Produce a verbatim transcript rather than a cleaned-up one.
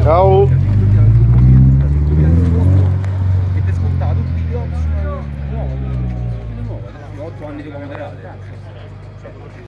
Ciao. Avete ascoltato il video nuovo, otto anni di come